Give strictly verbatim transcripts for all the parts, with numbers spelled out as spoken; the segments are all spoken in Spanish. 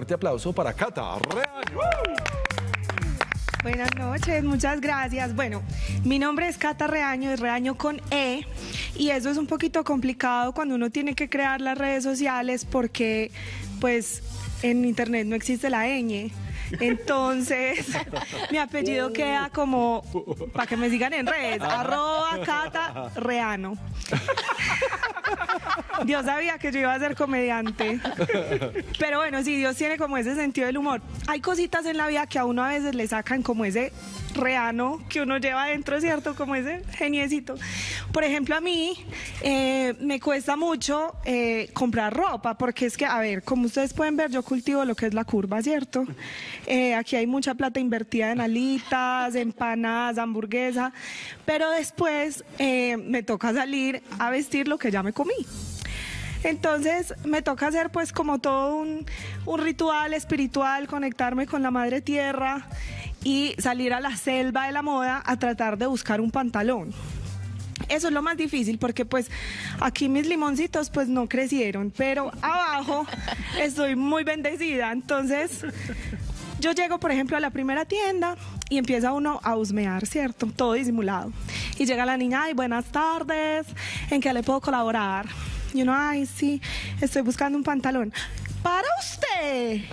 fuerte aplauso para Cata Reaño. Buenas noches, muchas gracias. Bueno, mi nombre es Cata Reaño, es Reaño con E, y eso es un poquito complicado cuando uno tiene que crear las redes sociales porque, pues, en internet no existe la ñ. Entonces, mi apellido queda como, para que me sigan en redes, arroba Cata Reano. Dios sabía que yo iba a ser comediante. Pero bueno, sí, Dios tiene como ese sentido del humor. Hay cositas en la vida que a uno a veces le sacan como ese reano que uno lleva adentro, ¿cierto? Como ese geniecito. Por ejemplo, a mí eh, me cuesta mucho eh, comprar ropa, porque es que, a ver, como ustedes pueden ver, yo cultivo lo que es la curva, ¿cierto? Eh, aquí hay mucha plata invertida en alitas, empanadas, hamburguesa, pero después eh, me toca salir a vestir lo que ya me comí. Entonces me toca hacer pues como todo un, un ritual espiritual, conectarme con la madre tierra y salir a la selva de la moda a tratar de buscar un pantalón. Eso es lo más difícil porque pues aquí mis limoncitos pues no crecieron, pero abajo estoy muy bendecida. Entonces yo llego, por ejemplo, a la primera tienda y empieza uno a husmear, ¿cierto? Todo disimulado. Y llega la niña, ay, buenas tardes, ¿en qué le puedo colaborar? Y uno, ay, sí, estoy buscando un pantalón. ¡Para usted!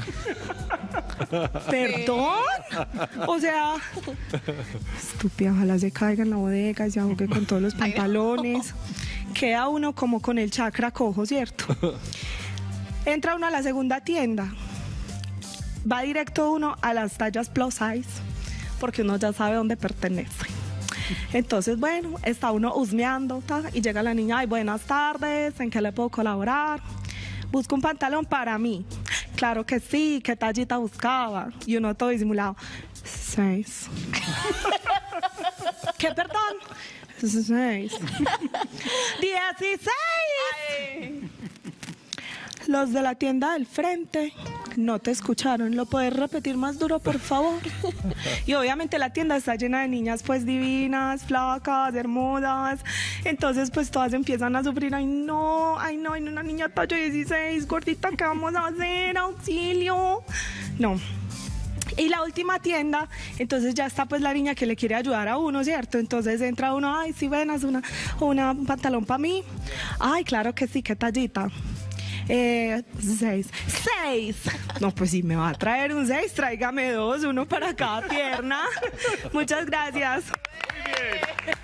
¿Perdón? O sea, estúpida, ojalá se caiga en la bodega y se ahogue con todos los pantalones. Queda uno como con el chakra cojo, ¿cierto? Entra uno a la segunda tienda. Va directo uno a las tallas plus size, porque uno ya sabe dónde pertenece. Entonces, bueno, está uno husmeando, ¿tá? Y llega la niña, ay, buenas tardes, ¿en qué le puedo colaborar? Busco un pantalón para mí. Claro que sí, ¿qué tallita buscaba? Y uno todo disimulado. Seis. ¿Qué, perdón? Seis. Dieciséis. Ay. Los de la tienda del frente no te escucharon. ¿Lo puedes repetir más duro, por favor? Y obviamente la tienda está llena de niñas pues divinas, flacas, hermosas. Entonces pues todas empiezan a sufrir. Ay no, ay no, hay una niña talla dieciséis, gordita, ¿qué vamos a hacer? Auxilio. No. Y la última tienda, entonces ya está pues la niña que le quiere ayudar a uno, ¿cierto? Entonces entra uno, ay, sí, buenas, una, una, un pantalón para mí. Ay, claro que sí, ¿qué tallita? Eh, seis. ¡Seis! No, pues si me va a traer un seis, tráigame dos, uno para cada pierna. Muchas gracias. Muy bien.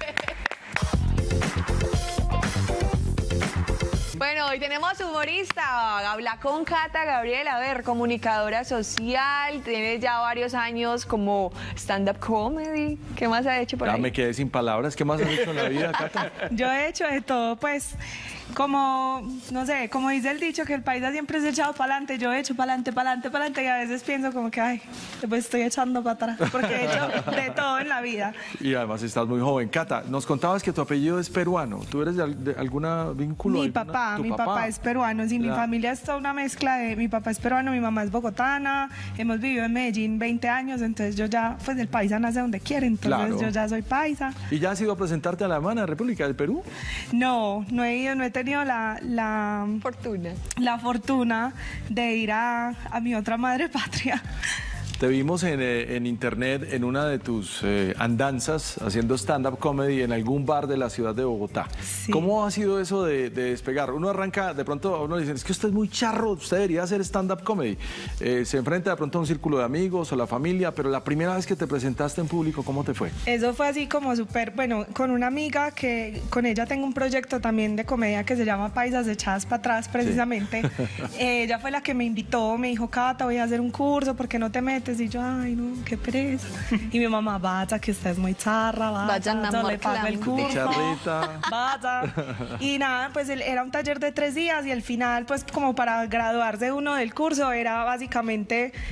Bueno, hoy tenemos humorista, habla con Cata Gabriela, a ver, comunicadora social, tiene ya varios años como stand-up comedy. ¿Qué más ha hecho por Ya ahí? me quedé sin palabras. ¿Qué más has hecho en la vida, Cata? Yo he hecho de todo, pues, como, no sé, como dice el dicho, que el país siempre es echado para adelante. Yo he hecho para adelante, para adelante, para adelante, y a veces pienso como que, ay, pues estoy echando para atrás, porque he hecho de todo en la vida. Y además estás muy joven. Cata, nos contabas que tu apellido es peruano. ¿Tú eres de, al- de alguna vínculo? Mi alguna- papá, ¿Tu mi papá es peruano, sí, mi Ya. familia es toda una mezcla de, mi papá es peruano, mi mamá es bogotana, hemos vivido en Medellín veinte años, entonces yo ya, pues el paisa nace donde quiere, entonces Claro. yo ya soy paisa. ¿Y ya has ido a presentarte a la hermana República del Perú? No, no he ido, no he tenido la, la, Fortuna. la fortuna de ir a, a mi otra madre patria. Te vimos en, eh, en internet en una de tus eh, andanzas haciendo stand-up comedy en algún bar de la ciudad de Bogotá. Sí. ¿Cómo ha sido eso de, de despegar? Uno arranca, de pronto a uno le dicen, es que usted es muy charro, usted debería hacer stand-up comedy. Eh, se enfrenta de pronto a un círculo de amigos o la familia, pero la primera vez que te presentaste en público, ¿cómo te fue? Eso fue así como súper, bueno, con una amiga que con ella tengo un proyecto también de comedia que se llama Paisas Echadas para Atrás, precisamente. Eh, ella fue la que me invitó, me dijo, Cata, voy a hacer un curso, ¿por qué no te metes? Y yo, ay, no, qué pereza. Y mi mamá, vaya, que usted es muy charra, vaya, Vayan a yo le pago el Marclán. curso. Charrita. Vaya. Y nada, pues el- era un taller de tres días y al final, pues como para graduarse uno del curso, era básicamente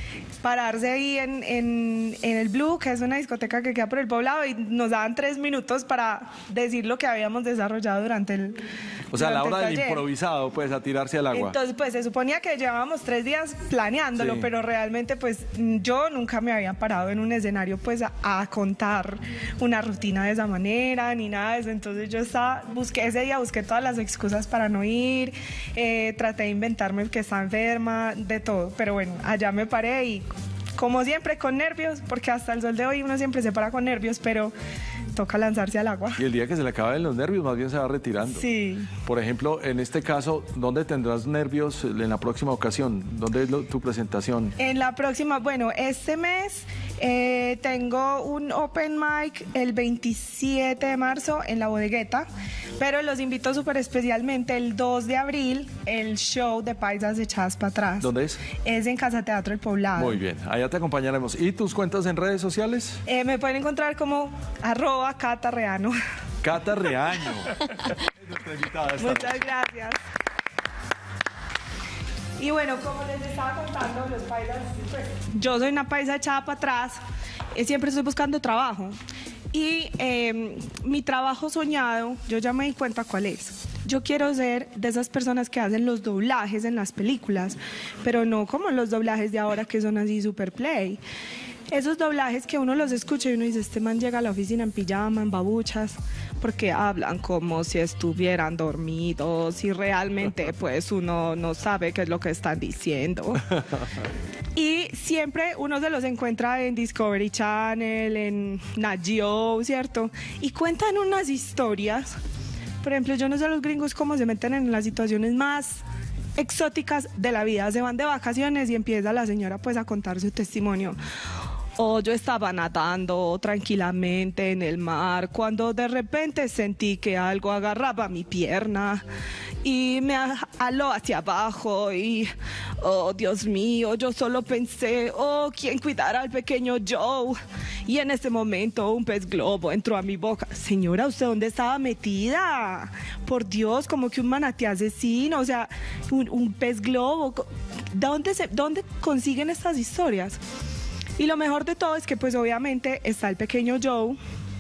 pararse ahí en, en, en el Blue, que es una discoteca que queda por el Poblado, y nos daban tres minutos para decir lo que habíamos desarrollado durante el O sea, a la durante hora el del taller. improvisado, pues, a tirarse al agua. Entonces, pues se suponía que llevábamos tres días planeándolo, Sí. pero realmente, pues yo nunca me había parado en un escenario, pues a, a contar una rutina de esa manera, ni nada de eso. Entonces yo estaba, busqué ese día, busqué todas las excusas para no ir, eh, traté de inventarme que estaba enferma, de todo. Pero bueno, allá me paré y, como siempre, con nervios, porque hasta el sol de hoy uno siempre se para con nervios, pero toca lanzarse al agua. Y el día que se le acaben los nervios, más bien se va retirando. Sí. Por ejemplo, en este caso, ¿dónde tendrás nervios en la próxima ocasión? ¿Dónde es lo- tu presentación? En la próxima, bueno, este mes eh, tengo un open mic el veintisiete de marzo en La Bodegueta, pero los invito súper especialmente el dos de abril, el show de Paisas Echadas para Atrás. ¿Dónde es? Es en Casa Teatro El Poblado. Muy bien, allá te acompañaremos. ¿Y tus cuentas en redes sociales? Eh, me pueden encontrar como arroba Cata Reano. Cata Reaño. Es nuestra invitada esta noche. Muchas gracias. Y bueno, como les estaba contando, los paisas, pues, yo soy una paisa echada para atrás, eh, siempre estoy buscando trabajo. Y eh, mi trabajo soñado, yo ya me di cuenta cuál es. Yo quiero ser de esas personas que hacen los doblajes en las películas, pero no como los doblajes de ahora que son así super play. Esos doblajes que uno los escucha y uno dice, este man llega a la oficina en pijama, en babuchas, porque hablan como si estuvieran dormidos y realmente pues uno no sabe qué es lo que están diciendo. Y siempre uno se los encuentra en Discovery Channel, en Nat Geo, ¿cierto? Y cuentan unas historias. Por ejemplo, yo no sé los gringos cómo se meten en las situaciones más exóticas de la vida. Se van de vacaciones y empieza la señora pues a contar su testimonio. O yo estaba nadando tranquilamente en el mar cuando de repente sentí que algo agarraba mi pierna y me aló hacia abajo y, oh Dios mío, yo solo pensé, oh, ¿quién cuidará al pequeño Joe? Y en ese momento un pez globo entró a mi boca. Señora, ¿usted dónde estaba metida? Por Dios, como que un manatí asesino, o sea, un, un pez globo. ¿De dónde, se, dónde consiguen estas historias? Y lo mejor de todo es que pues obviamente está el pequeño Joe,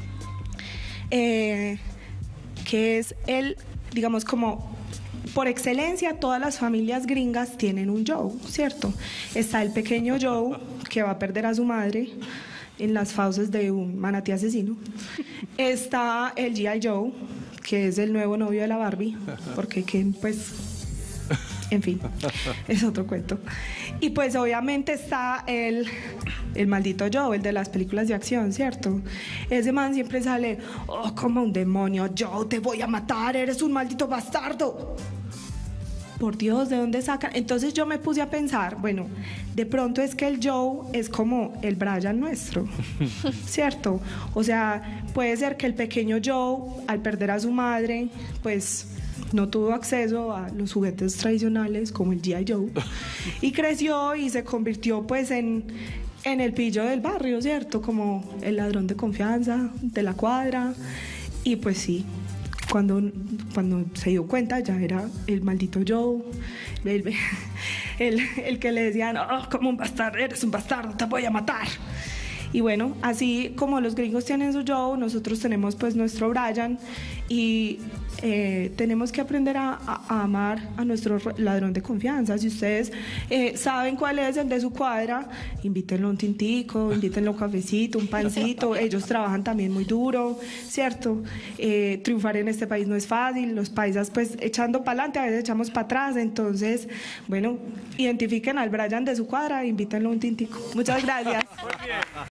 eh, que es el, digamos como por excelencia, todas las familias gringas tienen un Joe, ¿cierto? Está el pequeño Joe que va a perder a su madre en las fauces de un manatí asesino. Está el G I Joe, que es el nuevo novio de la Barbie, porque que pues... En fin, es otro cuento. Y pues obviamente está el, el maldito Joe, el de las películas de acción, ¿cierto? Ese man siempre sale, oh, como un demonio, Joe, te voy a matar, eres un maldito bastardo. Por Dios, ¿de dónde sacan? Entonces yo me puse a pensar, bueno, de pronto es que el Joe es como el Brian nuestro, ¿cierto? O sea, puede ser que el pequeño Joe, al perder a su madre, pues... no tuvo acceso a los juguetes tradicionales como el G I Joe y creció y se convirtió pues en, en el pillo del barrio, ¿cierto? Como el ladrón de confianza de la cuadra. Y pues sí, cuando, cuando se dio cuenta ya era el maldito Joe, el, el, el que le decían, oh, como un bastardo, eres un bastardo, te voy a matar. Y bueno, así como los gringos tienen su Joe, nosotros tenemos pues nuestro Brian y eh, tenemos que aprender a, a, a amar a nuestro ladrón de confianza. Si ustedes eh, saben cuál es el de su cuadra, invítenlo a un tintico, invítenlo a un cafecito, un pancito. Ellos trabajan también muy duro, ¿cierto? Eh, triunfar en este país no es fácil. Los paisas pues echando para adelante, a veces echamos para atrás. Entonces, bueno, identifiquen al Brian de su cuadra, invítenlo a un tintico. Muchas gracias.